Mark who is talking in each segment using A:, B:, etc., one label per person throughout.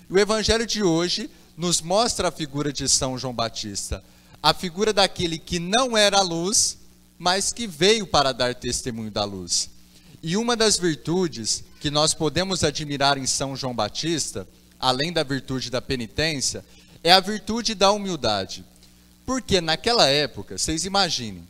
A: O evangelho de hoje nos mostra a figura de São João Batista, a figura daquele que não era a luz, mas que veio para dar testemunho da luz. E uma das virtudes que nós podemos admirar em São João Batista, além da virtude da penitência, é a virtude da humildade. Porque naquela época, vocês imaginem,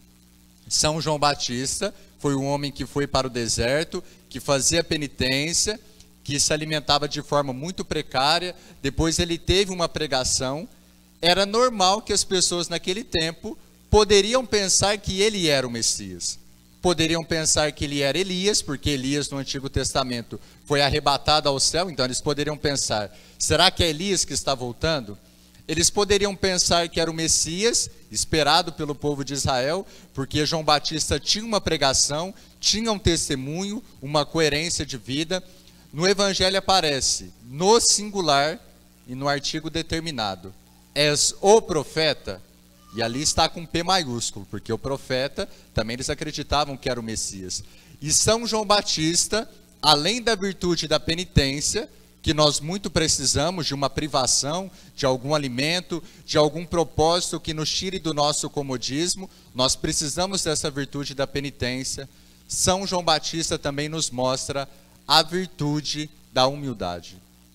A: São João Batista foi um homem que foi para o deserto, que fazia penitência, que se alimentava de forma muito precária, depois ele teve uma pregação. Era normal que as pessoas naquele tempo poderiam pensar que ele era o Messias. Poderiam pensar que ele era Elias, porque Elias no Antigo Testamento foi arrebatado ao céu, então eles poderiam pensar, será que é Elias que está voltando? Eles poderiam pensar que era o Messias, esperado pelo povo de Israel, porque João Batista tinha uma pregação, tinha um testemunho, uma coerência de vida. No Evangelho aparece no singular e no artigo determinado. És o profeta? E ali está com P maiúsculo, porque o profeta, também eles acreditavam que era o Messias. E São João Batista, além da virtude da penitência, que nós muito precisamos de uma privação, de algum alimento, de algum propósito que nos tire do nosso comodismo, nós precisamos dessa virtude da penitência. São João Batista também nos mostra a virtude da humildade.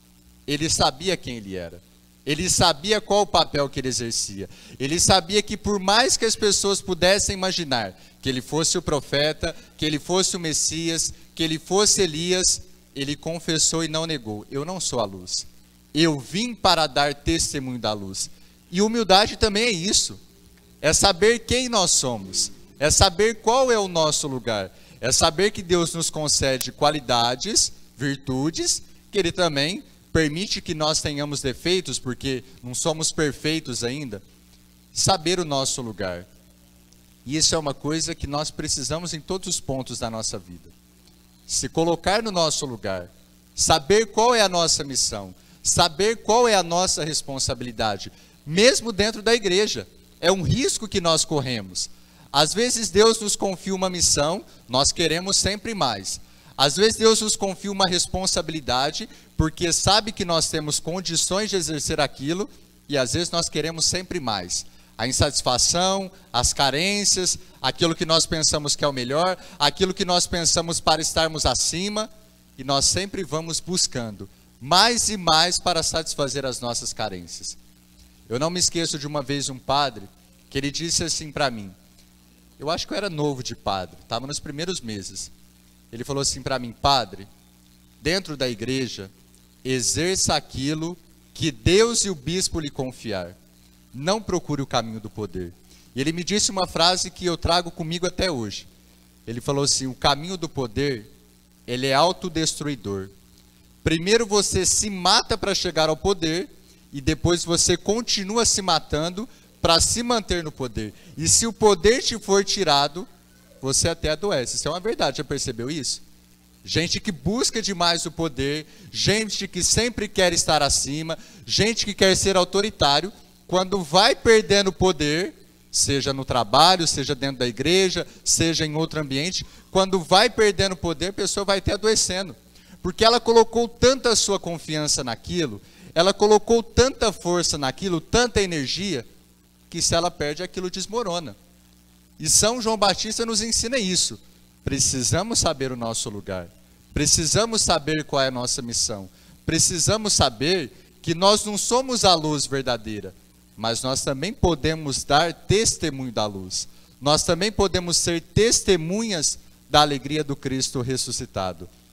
A: Ele sabia quem ele era. Ele sabia qual o papel que ele exercia. Ele sabia que por mais que as pessoas pudessem imaginar que ele fosse o profeta, que ele fosse o Messias, que ele fosse Elias, ele confessou e não negou. Eu não sou a luz. Eu vim para dar testemunho da luz. E humildade também é isso. É saber quem nós somos. É saber qual é o nosso lugar. É saber que Deus nos concede qualidades, virtudes, que Ele também permite que nós tenhamos defeitos, porque não somos perfeitos ainda. Saber o nosso lugar. E isso é uma coisa que nós precisamos em todos os pontos da nossa vida. Se colocar no nosso lugar, saber qual é a nossa missão, saber qual é a nossa responsabilidade, mesmo dentro da igreja. É um risco que nós corremos. Às vezes Deus nos confia uma missão, nós queremos sempre mais. Às vezes Deus nos confia uma responsabilidade, porque sabe que nós temos condições de exercer aquilo, e às vezes nós queremos sempre mais. A insatisfação, as carências, aquilo que nós pensamos que é o melhor, aquilo que nós pensamos para estarmos acima, e nós sempre vamos buscando mais e mais para satisfazer as nossas carências. Eu não me esqueço de uma vez um padre, que ele disse assim para mim, eu acho que eu era novo de padre, estava nos primeiros meses. Ele falou assim para mim, padre, dentro da igreja, exerça aquilo que Deus e o bispo lhe confiar. Não procure o caminho do poder. E ele me disse uma frase que eu trago comigo até hoje. Ele falou assim, o caminho do poder, ele é autodestruidor. Primeiro você se mata para chegar ao poder, e depois você continua se matando para se manter no poder. E se o poder te for tirado, você até adoece. Isso é uma verdade, já percebeu isso? Gente que busca demais o poder, gente que sempre quer estar acima, gente que quer ser autoritário, quando vai perdendo poder, seja no trabalho, seja dentro da igreja, seja em outro ambiente, quando vai perdendo poder, a pessoa vai até adoecendo. Porque ela colocou tanta sua confiança naquilo, ela colocou tanta força naquilo, tanta energia, que se ela perde, aquilo desmorona. E São João Batista nos ensina isso. Precisamos saber o nosso lugar. Precisamos saber qual é a nossa missão. Precisamos saber que nós não somos a luz verdadeira, mas nós também podemos dar testemunho da luz. Nós também podemos ser testemunhas da alegria do Cristo ressuscitado.